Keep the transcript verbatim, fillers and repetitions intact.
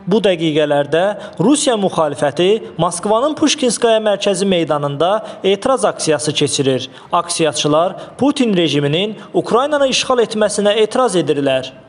Bu dəqiqələrdə Rusiya müxalifəti Moskvanın Puşkinskaya mərkəzi meydanında etiraz aksiyası keçirir. Aksiyaçılar Putin rejiminin Ukraynanı işğal etməsinə etiraz edirlər.